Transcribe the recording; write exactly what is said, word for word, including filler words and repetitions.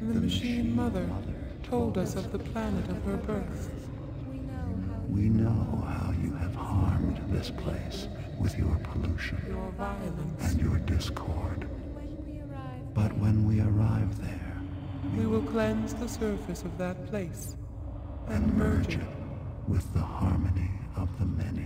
the machine mother told us of the planet of her birth. We know how you have harmed this place with your pollution, Your violence. and your discord. But when we arrive there, We will cleanse the surface of that place and merge it with the harmony of the many.